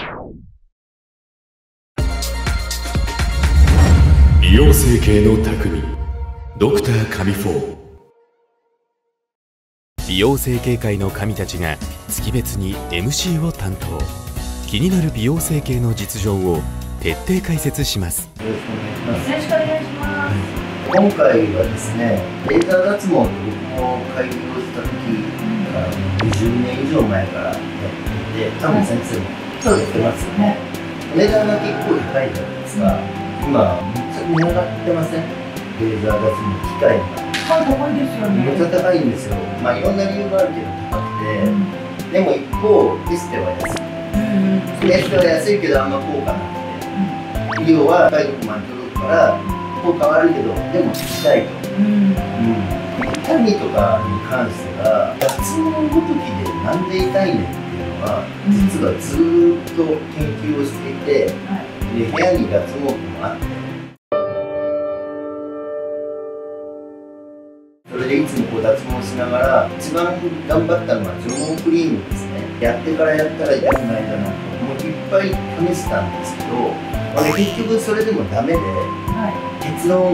美容整形の匠ドクター神4。美容整形界の神たちが月別に MC を担当。気になる美容整形の実情を徹底解説します。 よろしくお願いします。今回はですね、レーザー脱毛って僕も開業した時から20年以上前からやっていて、多分先生もやってますよね。値段が結構高いじゃないですか。今めっちゃ値上がってません？レーザー脱毛機械が。 高いですよね。 めっちゃ高いんですよ。まあいろんな理由があるけど高くて、でも一方エステは安い。エステは安いけどあんま効果なくて、医療は高いとこまで届くから効果はあるけど、でも痛いと。痛みとかに関しては脱毛ごときでなんで痛いねんっていうのは実はずーっと研究をしていて、で部屋に脱毛器もあって、それでいつもこう脱毛しながら一番頑張ったのは除毛クリームですね。やってからやったら痛くないだなともういっぱい試したんですけど、結局それでもダメで、結論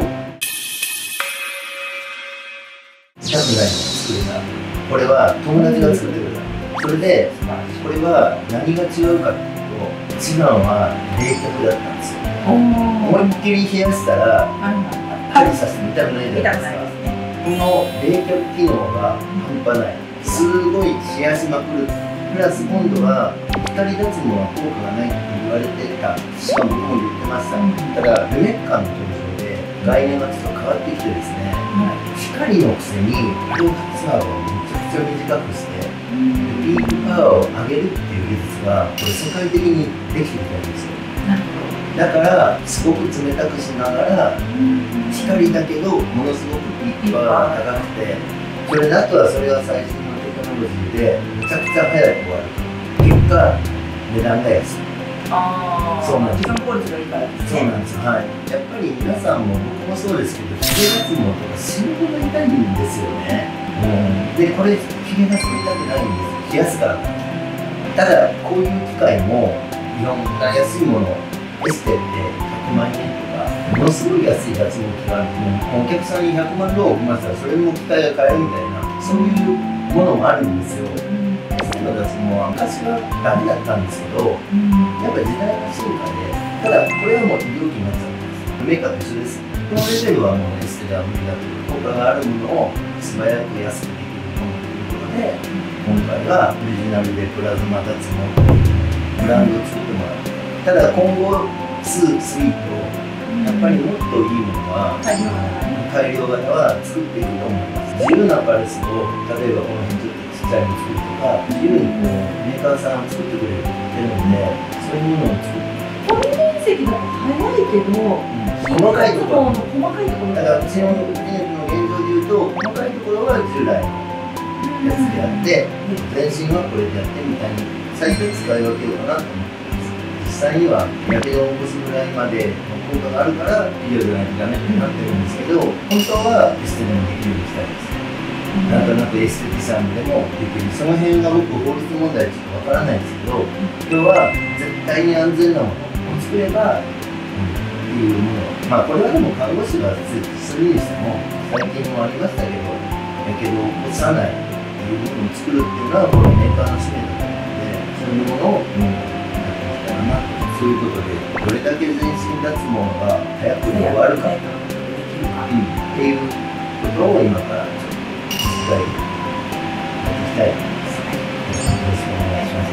痛くないの作れた。これは友達が作ってくれた。それでこれは何が違うかっていうと、一番は冷却だったんですよ。思いっきり冷やしたら針刺して痛くないじゃないですか。この冷却機能が半端ない。すごい冷やしまくる。プラス今度は光脱毛は効果がないって言われてた。しかも僕も言ってました。ただルネッカーの登場で概念がちょっと変わってきてですね、光のくせに亮発波をめちゃくちゃ短くしてピークパワーを上げるっていう技術がこれ世界的にできてきたんですよ。だからすごく冷たくしながら光だけどものすごくピークパワーが高くて、それであとはそれが最新のテクノロジーでめちゃくちゃ早く終わる。結果値段が安い。そうなんです。そうなんです。はい。やっぱり皆さんも僕もそうですけど、ヒゲ脱毛とか死ぬほど痛いんですよね。でこれヒゲ脱毛痛くないんですよ。冷やすから。ただこういう機械もいろんな安いもの、エステって100万円とかものすごい安い脱毛器があると、お客さんに100万ローン送りましたらそれも機械が買えるみたいな、そういうものもあるんですよ。エステの脱毛は昔はダメだったんですけど、やっぱり時代の進化で、ただこれはもう医療機になっちゃうんです。メーカーと一緒です。このレベルはもうエステでは無理だという効果があるものを素早く安くできるものということで、今回はオリジナルでプラズマ脱毛というブランドを作ってもらう。ただ今後スイートやっぱりもっといいものは改良型は作っていくと思います。自由なパルスを例えばこの辺ちょっとちっちゃいの作るとか、自由にこうメーカーさん作ってくれるって言ってるので、そういうものを作って表面積だと早いけど、 細かいところだからうちのクリニックの現状でいうと細かいところは従来のやつでやって、全身はこれでやってみたいに最初に使い分けようかなと思って。実際にはやけどを起こすぐらいまでの効果があるから医療じゃないとダメってなってるんですけど、本当はエステでもできるようにしたいです。なんとなくエステディザインでもできる。その辺が僕法律問題ちょっとわからないんですけど、要は絶対に安全なものを作れば、っていうもの、まあこれはでも看護師が設置するにしても最近もありましたけど、やけどを起こさないっていうものを作るっていうのはこのメーカーの使命だと思うので、そういうものをそういうことで、どれだけ全身脱毛が早く終わるかっていうことを今からちょっとしっかりやっていきたいと思います。よろしくお願いします。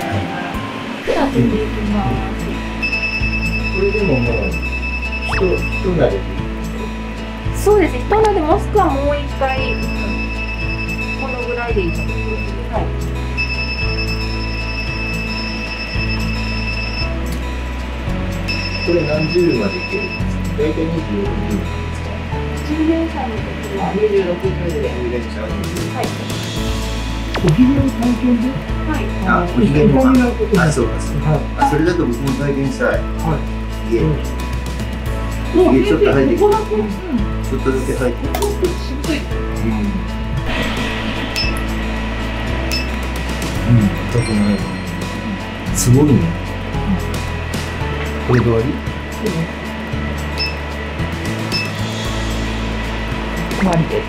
これでももう一撫ででいい。 そうです。一撫でもしくはもう一回このぐらいでいいと思います。 これ何十秒までいけるんですか？大体26秒なんですか？ 充電車の時は26秒で。 充電車は26秒。 はい。 おひげの体験で？ はい。 あ、おひげの痛みのこと。 あ、そうです。あ、それだと僕も体験したい。 はい。 ひげちょっと入ってきて、ちょっとだけ入ってきて。 ちょっとしっとり。 痛くない。すごいね。 これで終わり？ 終わりです。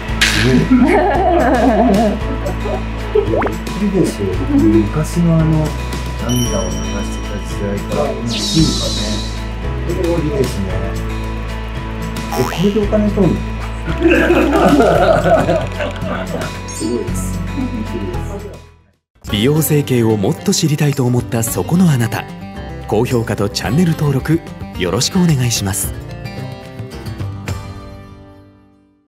いいですよ。昔の涙を流してた時代から生きるかね。これいいですね。これでお金取るの？すごいです。 美容整形をもっと知りたいと思ったそこのあなた、高評価とチャンネル登録よろしくお願いします。